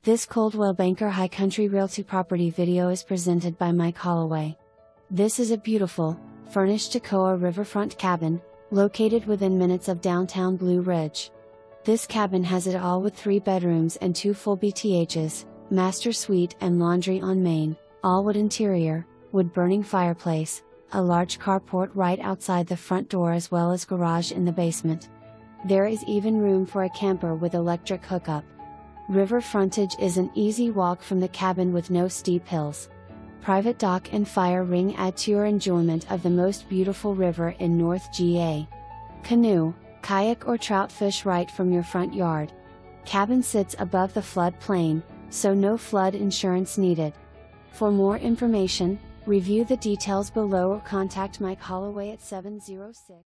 This Coldwell Banker High Country Realty property video is presented by Mike Holloway. This is a beautiful, furnished Toccoa riverfront cabin, located within minutes of downtown Blue Ridge. This cabin has it all with 3 bedrooms and 2 full BTHs, master suite and laundry on main, all wood interior, wood burning fireplace, a large carport right outside the front door as well as garage in the basement. There is even room for a camper with electric hookup. River frontage is an easy walk from the cabin with no steep hills. Private dock and fire ring add to your enjoyment of the most beautiful river in North GA. Canoe, kayak or trout fish right from your front yard. Cabin sits above the flood plain, so no flood insurance needed. For more information, review the details below or contact Mike Holloway at 706